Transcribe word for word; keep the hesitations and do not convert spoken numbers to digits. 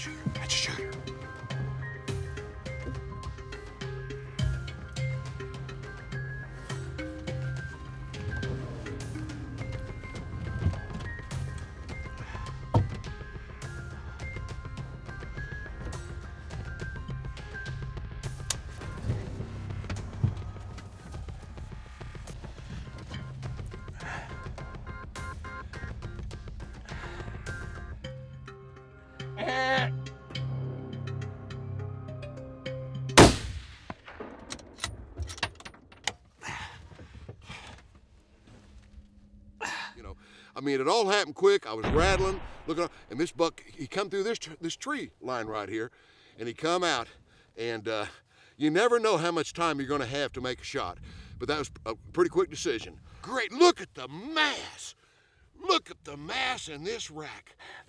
shooter. That's a shooter. You know, I mean, it all happened quick. I was rattling, looking, and this buck, he come through this this tree line right here, and he come out, and uh, you never know how much time you're going to have to make a shot. But that was a pretty quick decision. Great, look at the mass. Look at the mass in this rack.